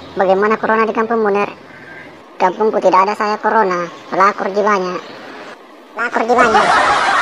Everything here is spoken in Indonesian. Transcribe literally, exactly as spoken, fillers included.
Bagaimana corona di kampung Ner? Kampungku tidak ada saya corona. Pelakor ji banyak. Pelakor ji banyak.